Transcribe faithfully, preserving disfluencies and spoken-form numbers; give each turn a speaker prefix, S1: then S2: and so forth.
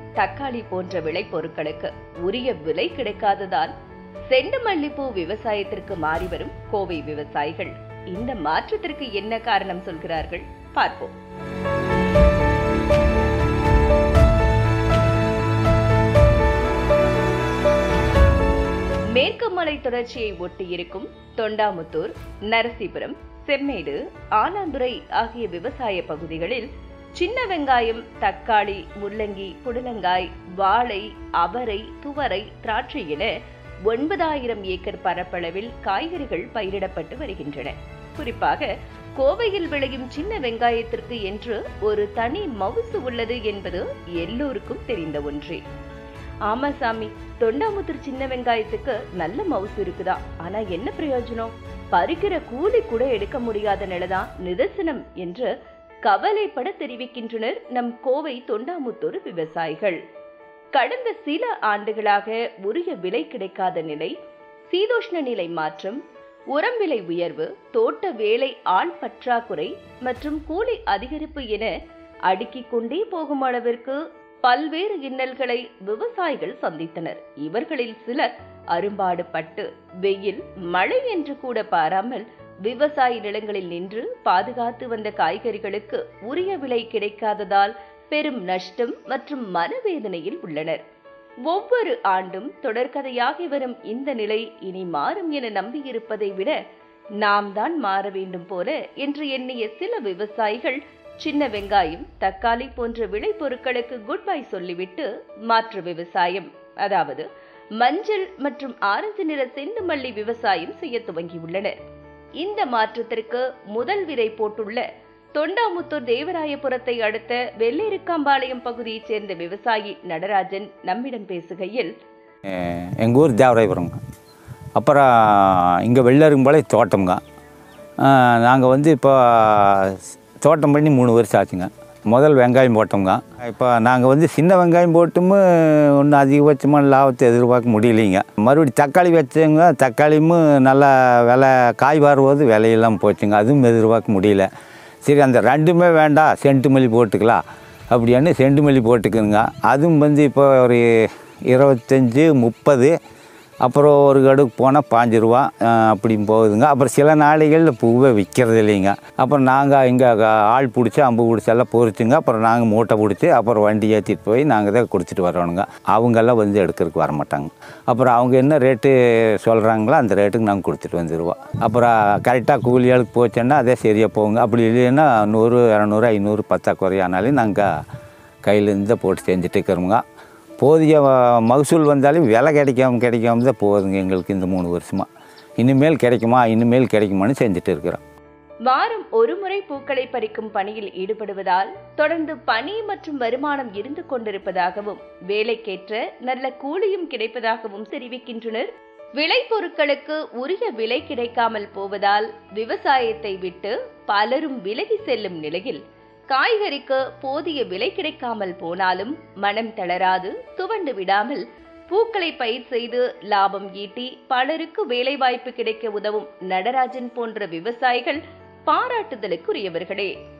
S1: தக்காளி போன்ற விளைபொருட்களுக்கு உரிய விலை கிடைக்காததால் செண்டு மல்லிப்பூ விவசாயத்திற்கு மாறி வரும் கோவை விவசாயிகள் இந்த மாற்றத்திற்கு என்ன காரணம் சொல்கிறார்கள் பார்ப்போம். மேற்கு மலை தொடர்ச்சியை ஒட்டியிருக்கும் தொண்டாமுத்தூர், நரசிபுரம், செம்மேடு, ஆலாந்துறை ஆகிய விவசாய பகுதிகளில் சின்ன வெங்காயம், தக்காளி, முள்ளங்கி, புடலங்காய், வாழை, அவரை, துவரை, திராட்சை என ஒன்பதாயிரம் ஏக்கர் பரப்பளவில் காய்கறிகள் பயிரிடப்பட்டு வருகின்றன. குறிப்பாக கோவையில் விளையும் சின்ன வெங்காயத்திற்கு என்று ஒரு தனி மவுசு உள்ளது என்பது எல்லோருக்கும் தெரிந்த ஒன்றே. ஆமா சாமி, தொண்டாமுத்தூர் சின்ன வெங்காயத்துக்கு நல்ல மவுசு இருக்குதா, ஆனா என்ன பிரயோஜனம், பறிக்கிற கூலி கூட எடுக்க முடியாத நிலைதான் நிதர்சனம் என்று கவலைப்பட தெரிவிக்கின்றனர் நம் கோவை தொண்டாமுத்தூர் விவசாயிகள். கடந்த சில ஆண்டுகளாக உரிய விலை கிடைக்காத நிலை, சீதோஷ்ண நிலை மாற்றம், உரம் விலை உயர்வு, தோட்ட வேலை ஆள் பற்றாக்குறை மற்றும் கூலி அதிகரிப்பு என அடுக்கிக் கொண்டே போகும் அளவிற்கு பல்வேறு இன்னல்களை விவசாயிகள் சந்தித்தனர். இவர்களில் சிலர் அரும்பாடுபட்டு வெயில், மழை என்று கூட பாராமல் விவசாய நிலங்களில் நின்று பாதுகாத்து வந்த காய்கறிகளுக்கு உரிய விலை கிடைக்காததால் பெரும் நஷ்டம் மற்றும் மனவேதனையில் உள்ளனர். ஒவ்வொரு ஆண்டும் தொடர்கதையாகி வரும் இந்த நிலை இனி மாறும் என நம்பியிருப்பதை விட நாம் தான் மாற வேண்டும் போல என்று எண்ணிய சில விவசாயிகள் சின்ன வெங்காயம், தக்காளி போன்ற விளைபொருட்களுக்கு குட் பை சொல்லிவிட்டு மாற்று விவசாயம், அதாவது மஞ்சள் மற்றும் ஆரஞ்சு நிற செண்டு மல்லி விவசாயம் செய்ய துவங்கியுள்ளனர். இந்த மாற்றத்திற்கு முதல் விதை போட்டுள்ள தொண்டாமுத்தூர் தேவராயபுரத்தை அடுத்த வெள்ளேரிக்காம்பாளையம் பகுதியைச் சேர்ந்த விவசாயி நடராஜன் நம்மிடம் பேசுகையில்,
S2: எங்கள் ஊர் தேவராயபுரங்க, அப்புறம் இங்கே வெள்ளேரிக்காம்பாளையம் தோட்டம்ங்க. நாங்கள் வந்து இப்போ தோட்டம் பண்ணி மூணு வருஷம் ஆச்சுங்க. முதல் வெங்காயம் போட்டோங்க. இப்போ நாங்கள் வந்து சின்ன வெங்காயம் போட்டும் ஒன்றும் அதிகபட்சமான லாபத்தை எதிர்பார்க்க முடியலைங்க. மறுபடியும் தக்காளி வச்சோங்க, தக்காளியும் நல்லா விலை காய் வரும்போது விலையெல்லாம் போச்சுங்க, அதுவும் எதிர்பார்க்க முடியல. சரி, அந்த ரெண்டுமே வேண்டாம், செண்டு மல்லி போட்டுக்கலாம் அப்படின்னு செண்டு மல்லி போட்டுக்குங்க. அதுவும் வந்து இப்போ ஒரு இருபத்தஞ்சி முப்பது, அப்புறம் ஒரு கடுக்கு போனால் பாஞ்சு ரூபா அப்படின்னு போகுதுங்க. அப்புறம் சில நாளைகளில் பூவே விற்கிறது இல்லைங்க. அப்புறம் நாங்கள் இங்கே ஆள் பிடிச்சி அம்பு பிடிச்சி எல்லாம் பொறிச்சுங்க. அப்புறம் நாங்கள் மூட்டை பிடிச்சி அப்புறம் வண்டி ஏற்றிட்டு போய் நாங்கள் தான் கொடுத்துட்டு வரணுங்க. அவங்கெல்லாம் வந்து எடுக்கிறதுக்கு வர மாட்டாங்க. அப்புறம் அவங்க என்ன ரேட்டு சொல்கிறாங்களோ அந்த ரேட்டுக்கு நாங்கள் கொடுத்துட்டு வந்துடுவோம். அப்புறம் கரெக்டாக கூலியாளுக்கு போச்சோன்னா அதே சரியாக போகுங்க. அப்படி இல்லைன்னா நூறு, இரநூறு, ஐநூறு பத்தாக்குறையானாலும் நாங்கள் கையிலேருந்து போட்டு செஞ்சுட்டு இருக்கிறோங்க. போதிய மகசூல் வந்தாலும் விலை கிடைக்காம கிடைக்காம தான் போகுதுங்க எங்களுக்கு இந்த மூணு வருஷமா. இனிமேல் கிடைக்குமா இனிமேல் கிடைக்குமான்னு செஞ்சுட்டு இருக்கிறோம்.
S1: வாரம் ஒரு முறை பூக்களை பறிக்கும் பணியில் ஈடுபடுவதால் தொடர்ந்து பணி மற்றும் வருமானம் இருந்து கொண்டிருப்பதாகவும் வேலைக்கேற்ற நல்ல கூலியும் கிடைப்பதாகவும் தெரிவிக்கின்றனர். விளைபொருட்களுக்கு உரிய விலை கிடைக்காமல் போவதால் விவசாயத்தை விட்டு பலரும் விலகி செல்லும் நிலையில் காய்கறிக்கு போதிய விலை கிடைக்காமல் போனாலும் மனம் தளராது துவண்டு விடாமல் பூக்களை பயிர் செய்து லாபம் ஈட்டி பலருக்கு வேலைவாய்ப்பு கிடைக்க உதவும் நடராஜன் போன்ற விவசாயிகள் பாராட்டுதலுக்குரியவர்களே.